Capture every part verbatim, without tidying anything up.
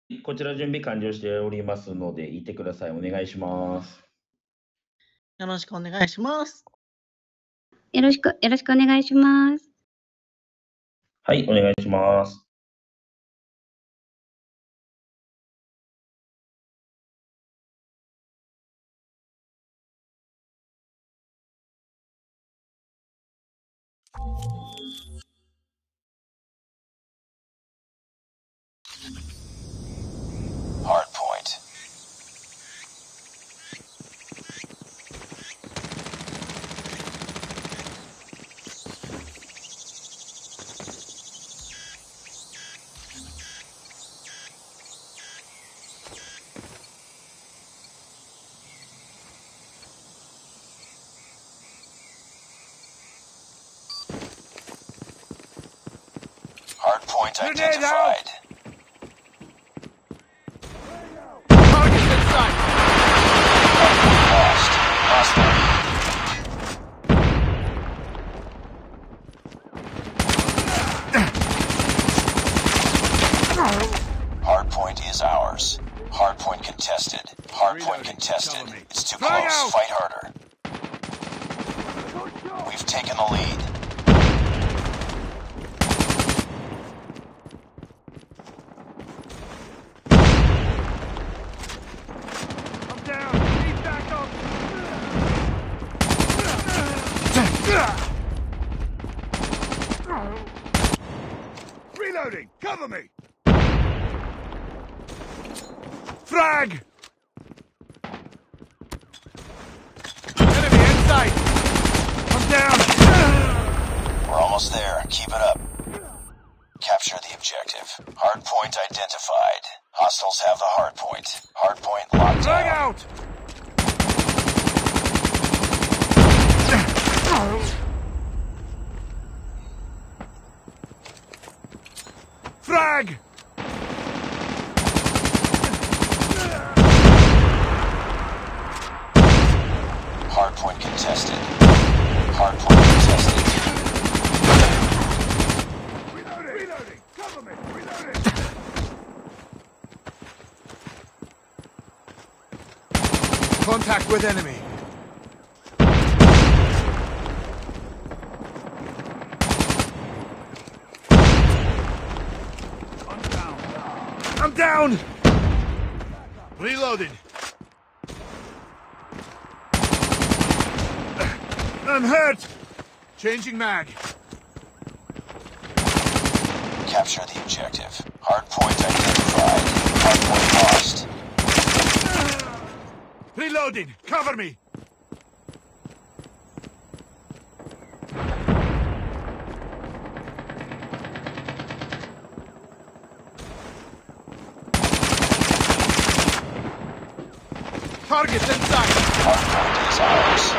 こちら準備完了しておりますので、いてください。お願いします。 よろしくお願いします。 よろしく、よろしくお願いします。 はい、お願いします。 Hardpoint. Hardpoint identified. Target in sight. Lost. Lost the lead. Hardpoint is ours. Hardpoint contested. Hardpoint contested. It's too close. Fight harder. We've taken the lead. Reloading! Cover me! Frag! Enemy in sight! I'm down! We're almost there. Keep it up. Capture the objective. Hardpoint identified. Hostiles have the hardpoint. Hardpoint locked Frag down. out! Frag! Hardpoint contested. Hardpoint contested. Reloading! Reloading! Cover me! Reloading! Contact with enemy. I'm down! Reloaded. I'm hurt! Changing mag. Capture the objective. Hardpoint identified. Hardpoint lost. Reloading! Cover me! Targets in sight! Hardpoint is ours.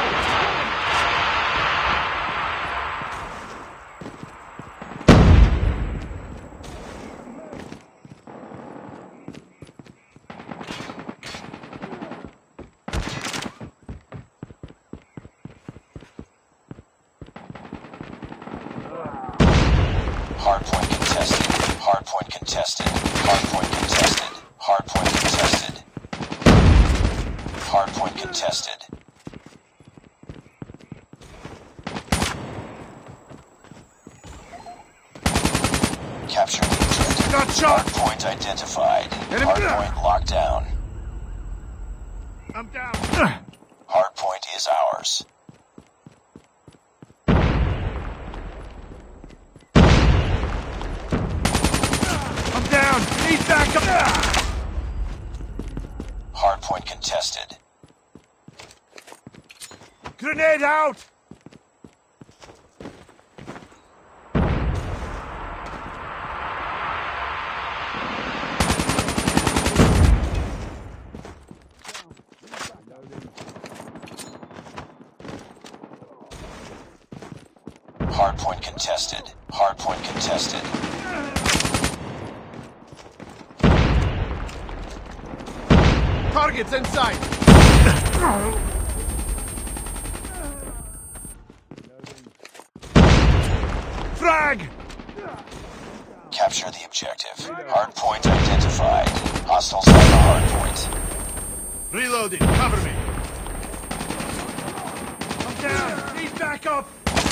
Hardpoint contested. Hardpoint contested. Hardpoint contested. Hardpoint contested. Hardpoint contested. Capture the objective. Got shot! Hardpoint identified. Enemy- Hardpoint locked down. I'm down! Hardpoint is ours. I'm down! Need backup! Hardpoint contested. Grenade out! Hardpoint contested. Hardpoint contested. Targets in sight! Frag! Capture the objective. Hardpoint identified. Hostiles have the hard point. Reloading. Cover me. I'm down. Need backup.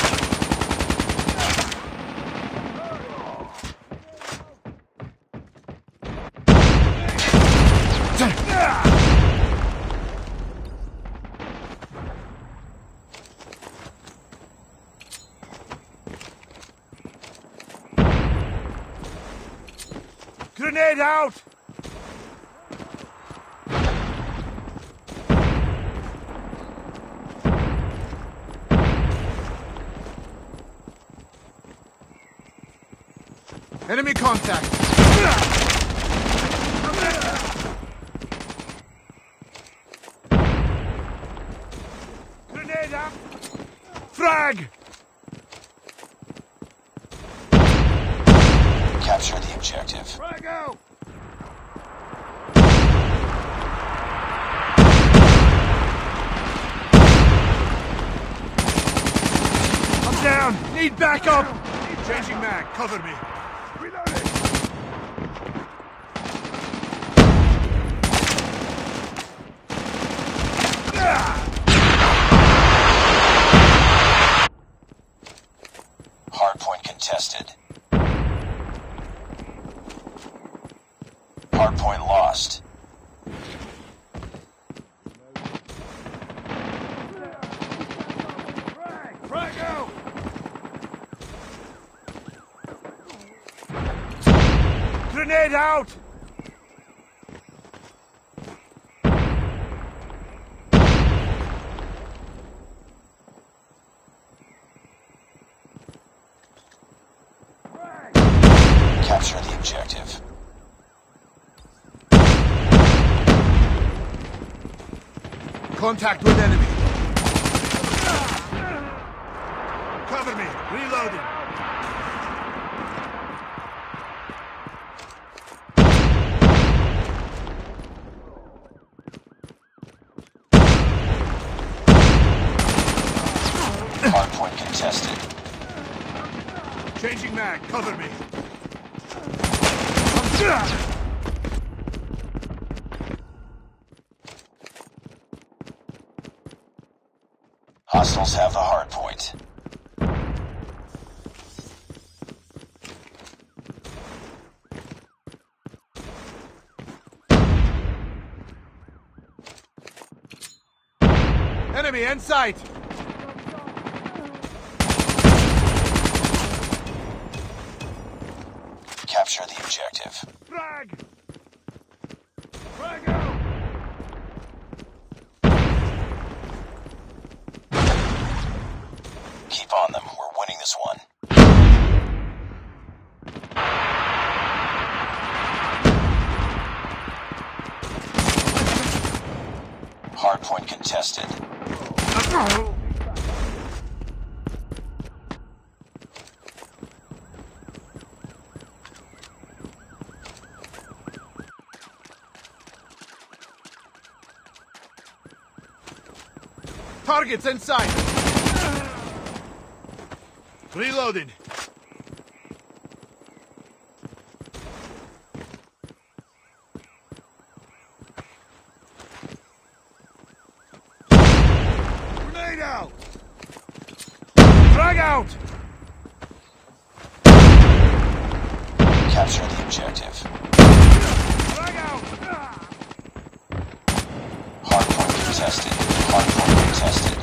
Grenade out! Enemy contact! Grenade out! Frag! Capture the objective. Frag out! I'm down! Need backup! Changing mag, cover me. Reloading! Hardpoint contested. Hardpoint lost. Frag out! Grenade out! Capture the objective. Contact with enemy. Cover me. Reloading. Hardpoint contested. Changing mag. Cover me. Hostiles have the hardpoint. Enemy in sight. Capture the objective. Frag. Frag out. Keep on them. We're winning this one. Hardpoint contested. Targets in sight. Reloading. Grenade out. Frag out. Capture the objective. Frag out. Hardpoint contested. Hardpoint contested.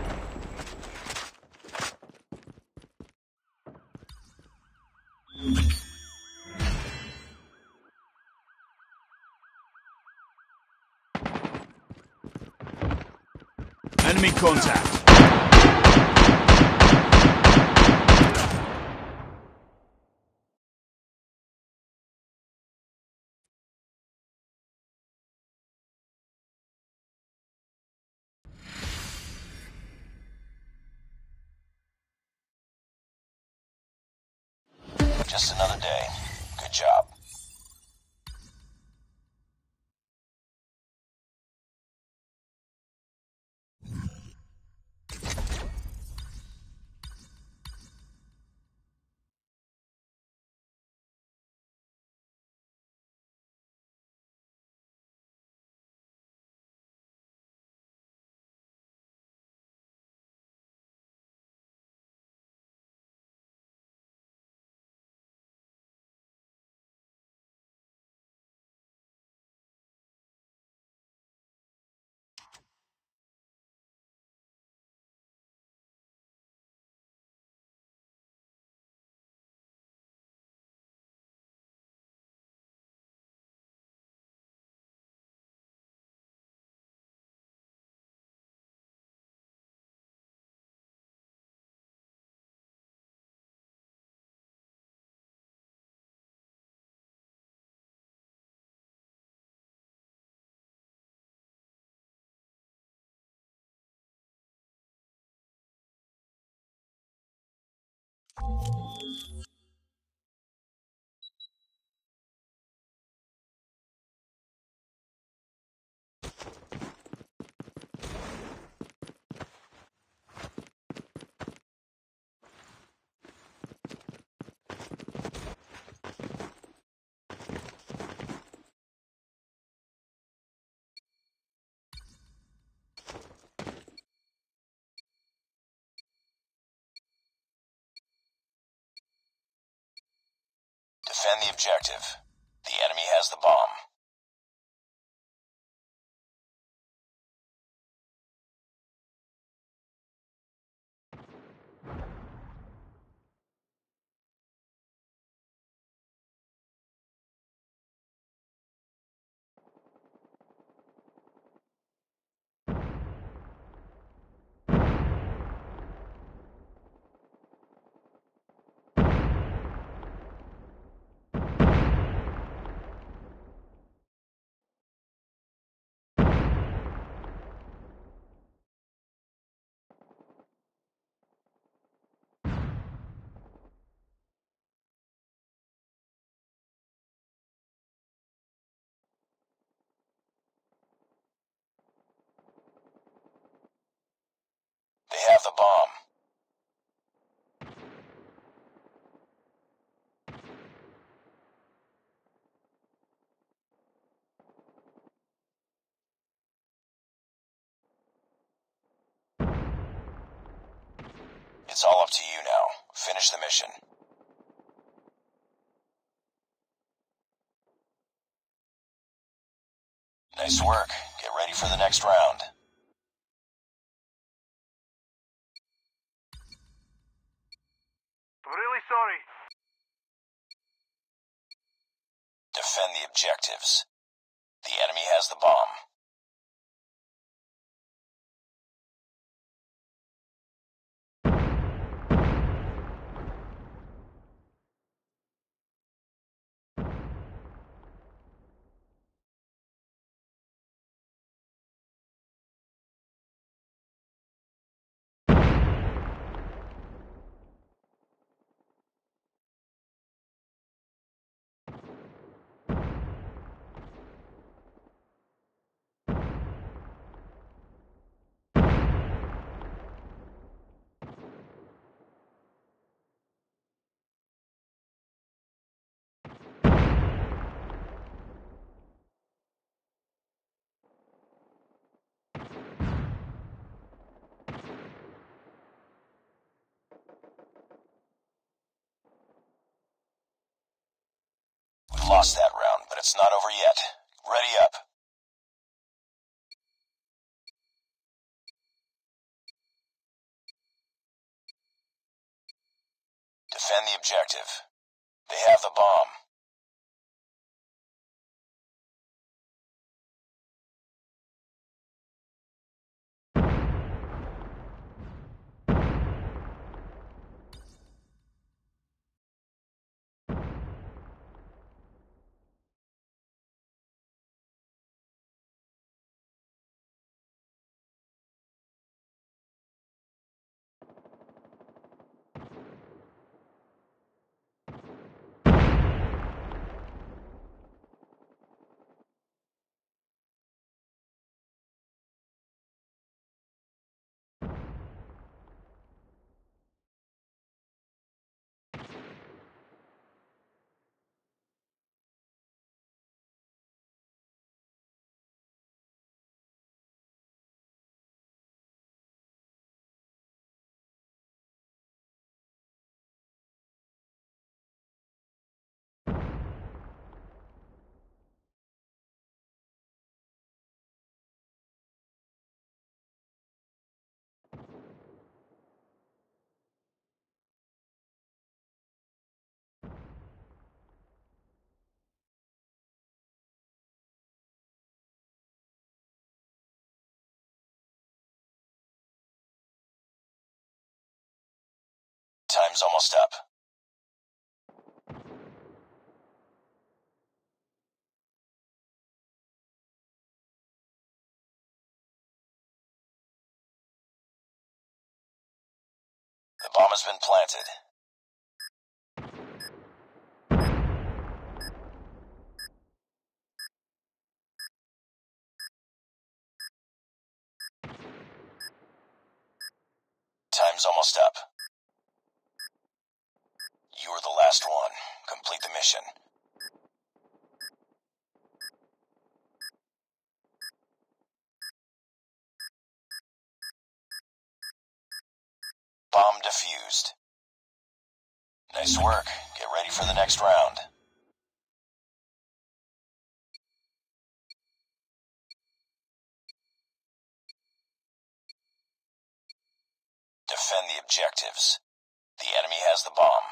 Enemy contact. Just another day. Good job. Defend the objective. The enemy has the bomb. They have the bomb. It's all up to you now. Finish the mission. Nice work. Get ready for the next round. I'm really sorry. Defend the objectives. The enemy has the bomb. We've lost that round, but it's not over yet. Ready up. Defend the objective. They have the bomb. Time's almost up. The bomb has been planted. Time's almost up. You are the last one. Complete the mission. Bomb defused. Nice work. Get ready for the next round. Defend the objectives. The enemy has the bomb.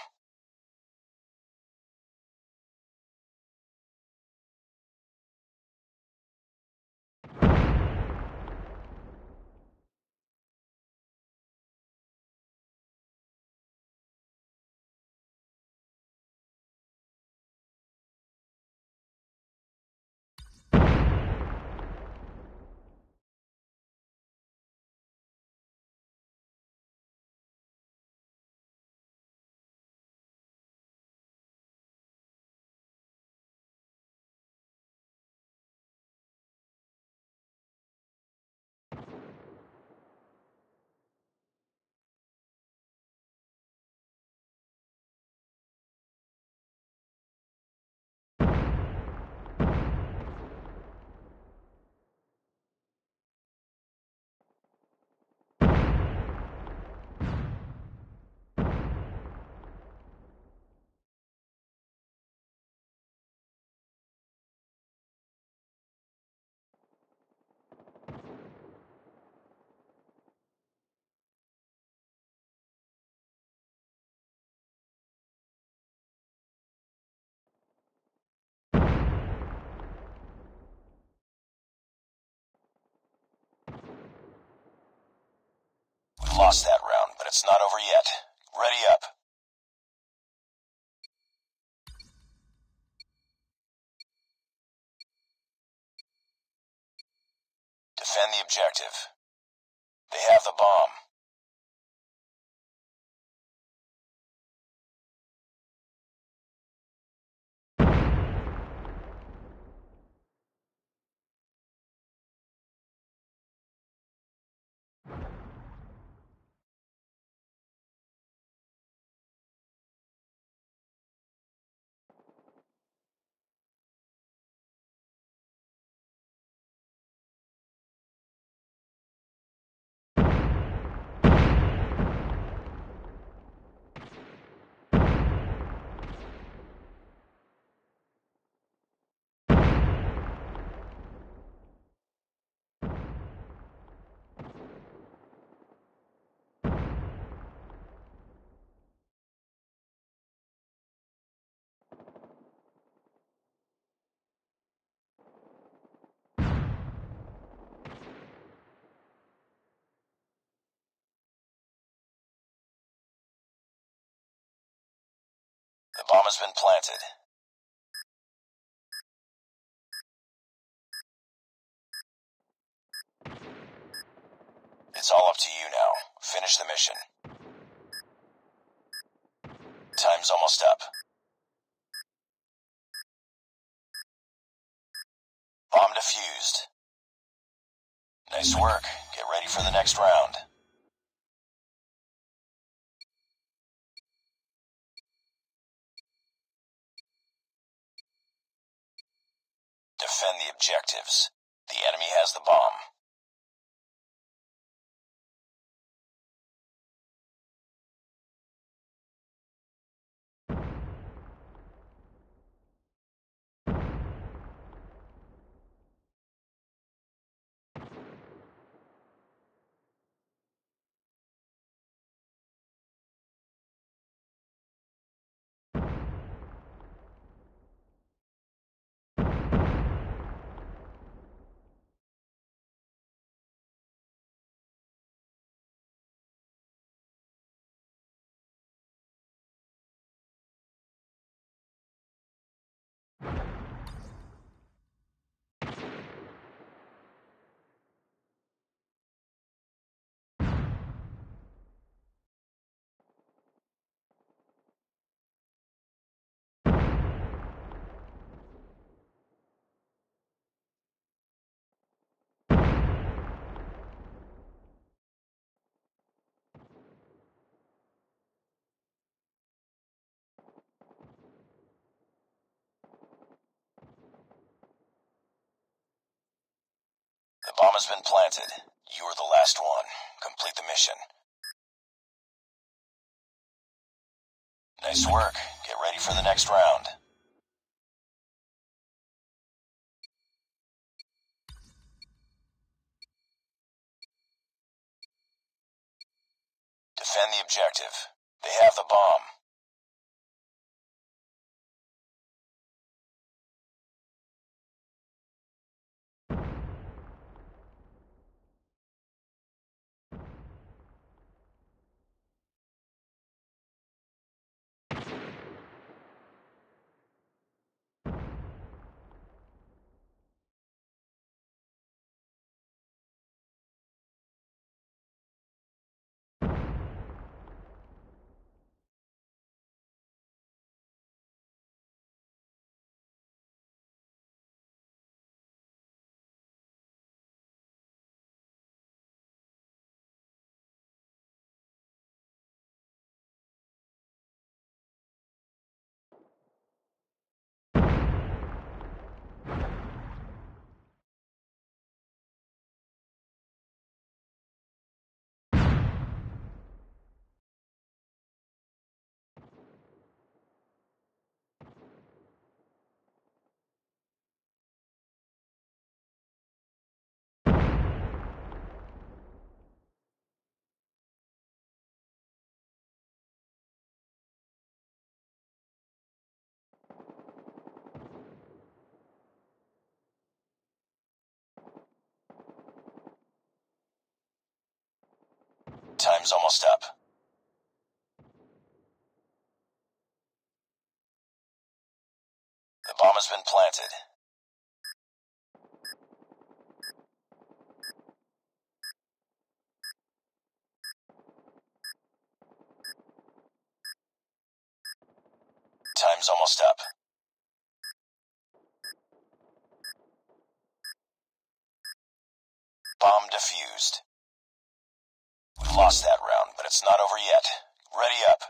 We lost that round, but it's not over yet. Ready up. Defend the objective. They have the bomb. The bomb has been planted. It's all up to you now. Finish the mission. Time's almost up. Bomb defused. Nice work. Get ready for the next round. Defend the objectives. The enemy has the bomb. The bomb has been planted. You are the last one. Complete the mission. Nice work. Get ready for the next round. Defend the objective. They have the bomb. Time's almost up. The bomb has been planted. Time's almost up. Bomb defused. We've lost that round, but it's not over yet. Ready up.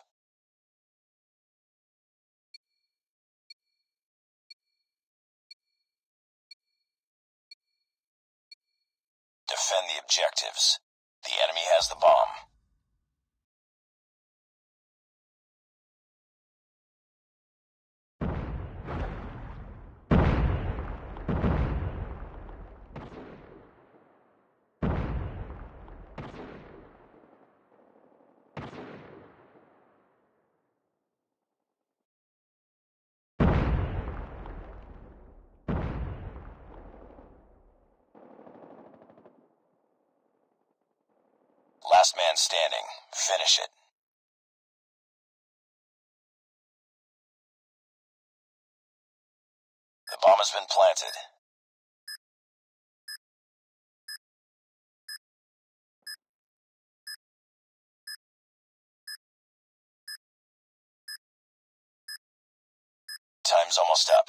Defend the objectives. The enemy has the bomb. Last man standing. Finish it. The bomb has been planted. Time's almost up.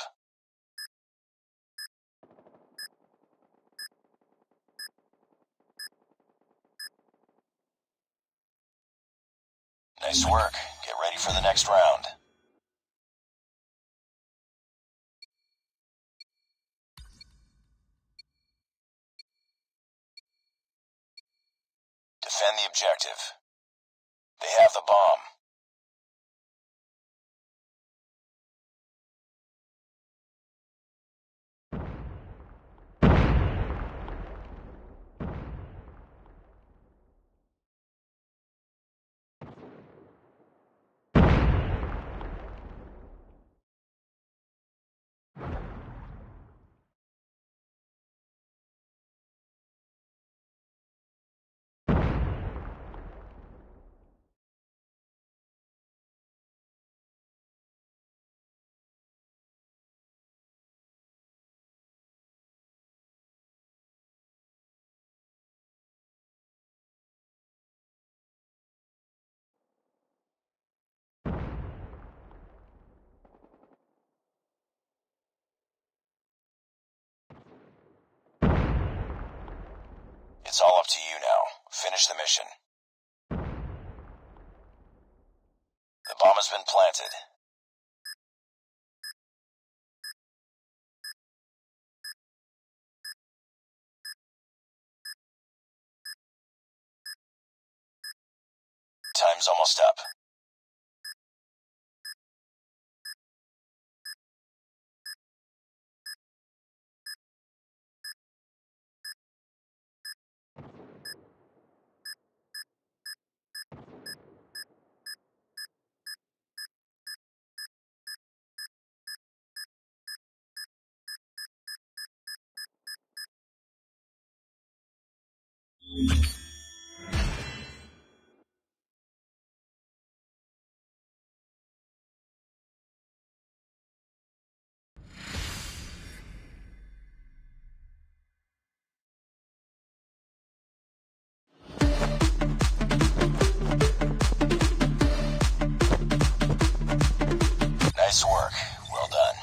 Nice work. Get ready for the next round. Defend the objective. They have the bomb. It's all up to you now. Finish the mission. The bomb has been planted. Time's almost up. Nice work. Well done.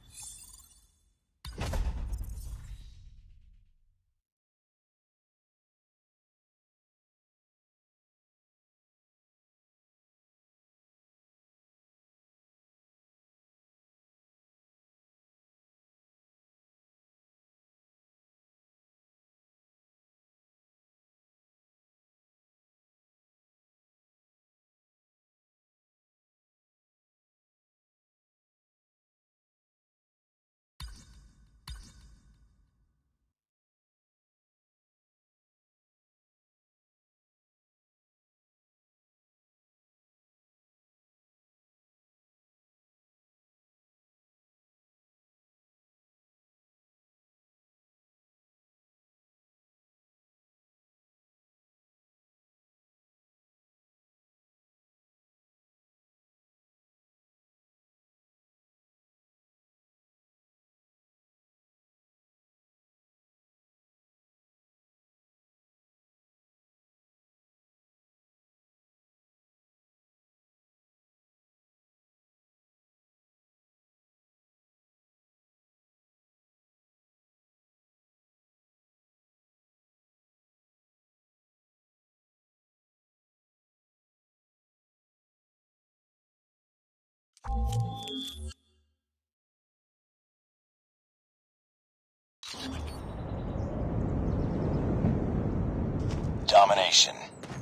Domination.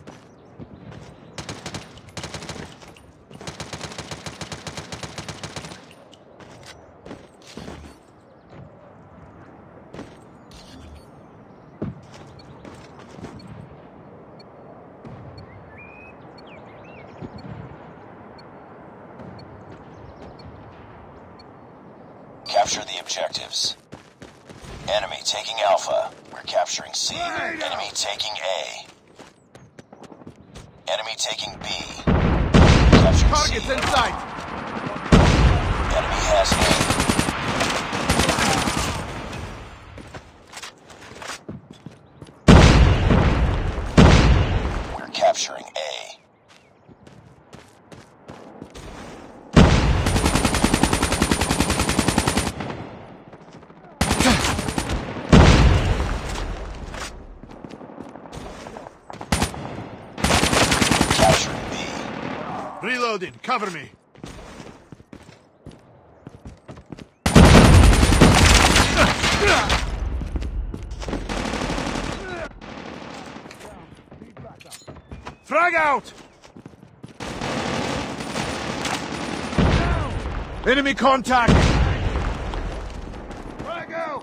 Capture the objectives. Enemy taking Alpha. We're capturing C. Enemy taking A. Enemy taking B. Capturing Target's C. in sight. Enemy has A. We're capturing A. Reloading. Cover me. Frag out! Enemy contact! Frag out!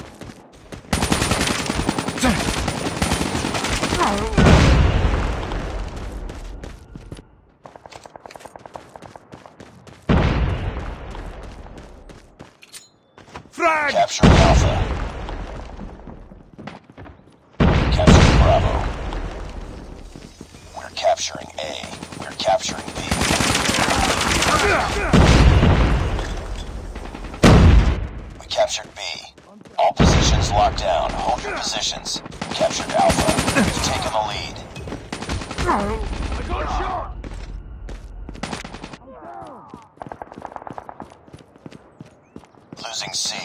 Frag! Capturing Alpha. Capturing Bravo. We're capturing A. We're capturing B. We captured B. All positions locked down. Hold your positions. Captured Alpha. We've taken the lead. I got shot! Losing C.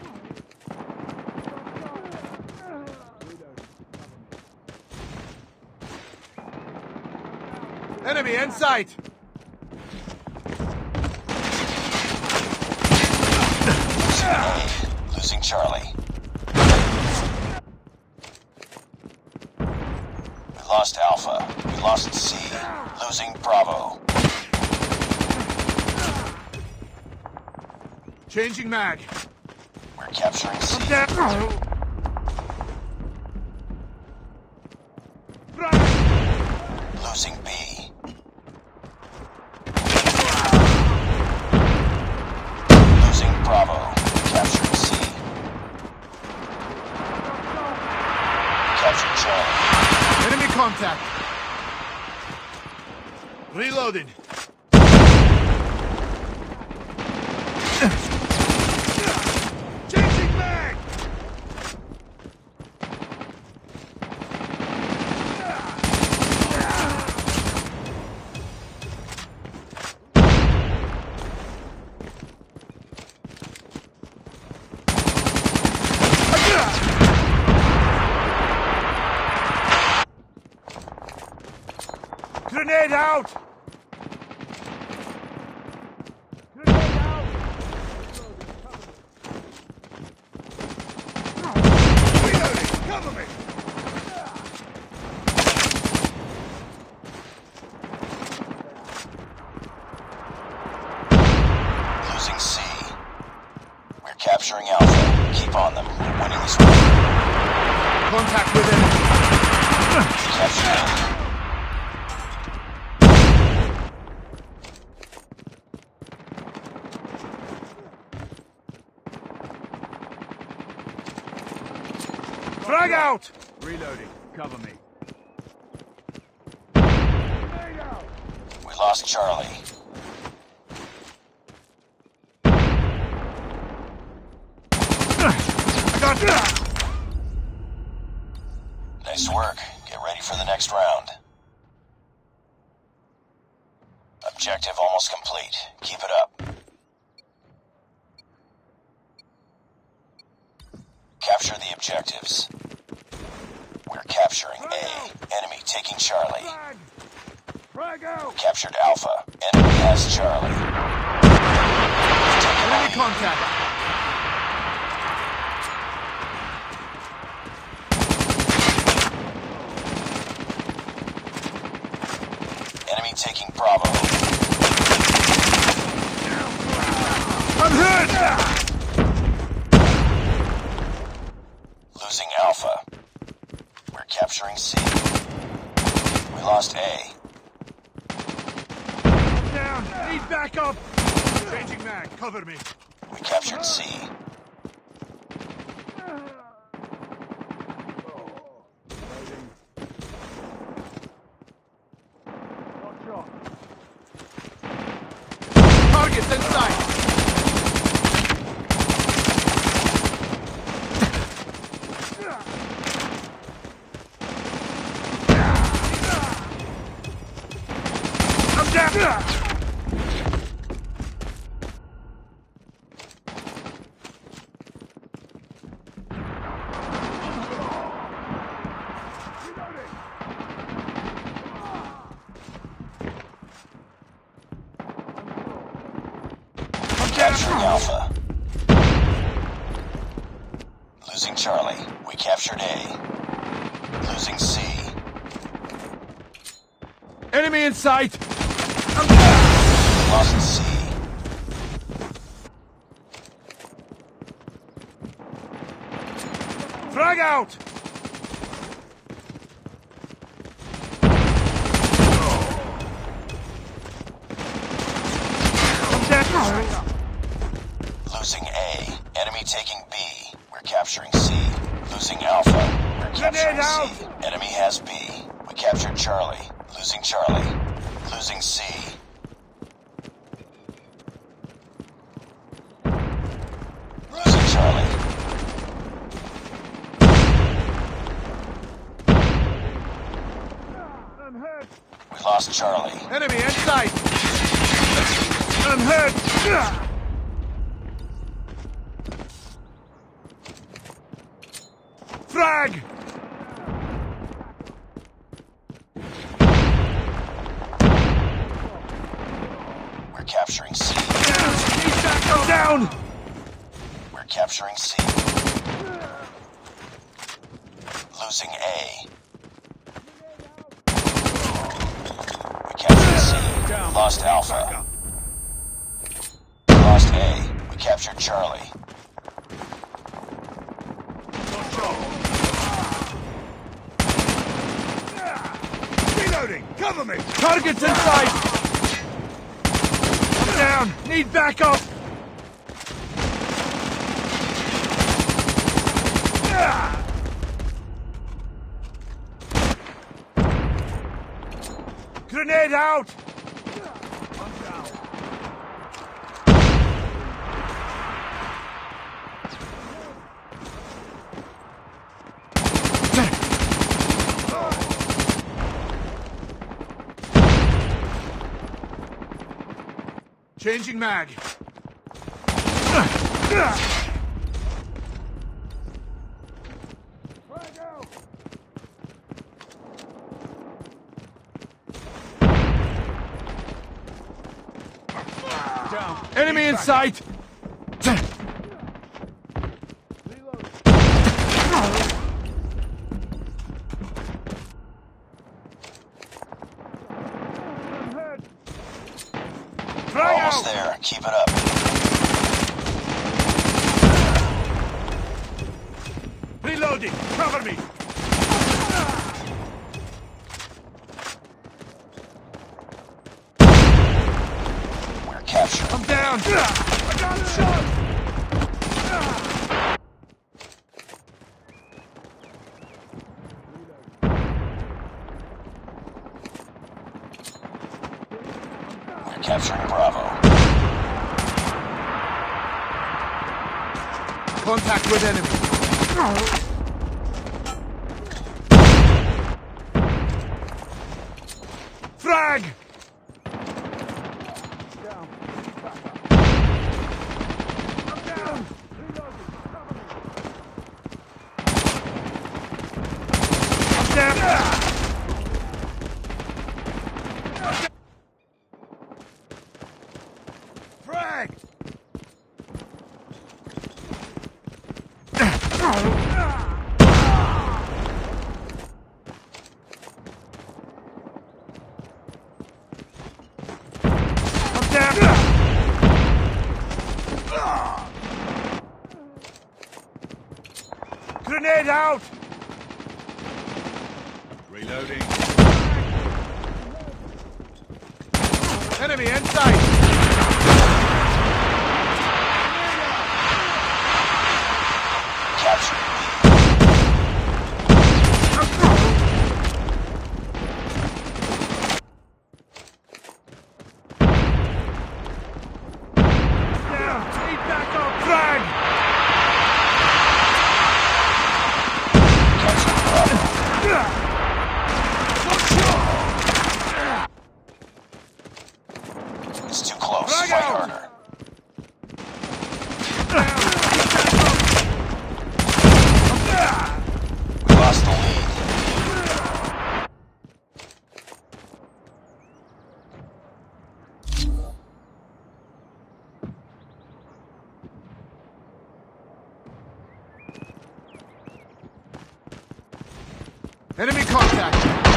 Enemy in sight! Losing A. Losing Charlie. We lost Alpha. We lost C. Losing Bravo. Changing mag. We're capturing C. I'm down. Losing B. Losing Bravo. Capturing C. Captured Charlie. Enemy contact. Reloading. Changing mag. Grenade out! Grenade out! Reloading! Cover me! Losing C. We're capturing Alpha. Keep on them. We're winning this one. Contact with him. Capturing A. Frag out! Reloading. Cover me. We lost Charlie. I got Nice work. Get ready for the next round. Objective almost complete. Keep it up. Capture the objectives. We're capturing A. Enemy taking Charlie. Frag out! Captured Alpha. Enemy has Charlie. Taken Enemy A. contact! Enemy taking Bravo. I'm hit! Losing Alpha. We're capturing C. We lost A. I'm down! Need backup! Changing mag, cover me. We captured C. Targets in sight! I'm down! Capturing Alpha. Losing Charlie. We captured A. Losing C. Enemy in sight! Lost C. Frag out! I'm down! Losing A. Enemy taking B. We're capturing C. Losing Alpha. We're capturing C. Enemy has B. We captured Charlie. Losing Charlie. Losing C. Losing Charlie. I'm hurt! We lost Charlie. Enemy in sight! I'm hurt! Frag! We're capturing C. Down! Down! We're capturing C. Losing A. lost Alpha. We lost A. We captured Charlie. Reloading! Cover me! Target's in sight! I'm down! Need backup! Grenade out! I'm down. Changing mag. Enemy in sight! We're almost there. Keep it up. Reloading! Cover me! We're capturing. I'm down! I got a shot! We're capturing Bravo. Contact with enemy. Frag! I'm down! I'm down! Frag! I'm down! Grenade out! Reloading. Enemy in sight! Capturing B. Down! Need backup! Frag! Capturing Bravo. It's too close. Frag Fight out. harder. We lost the lead. Enemy contact!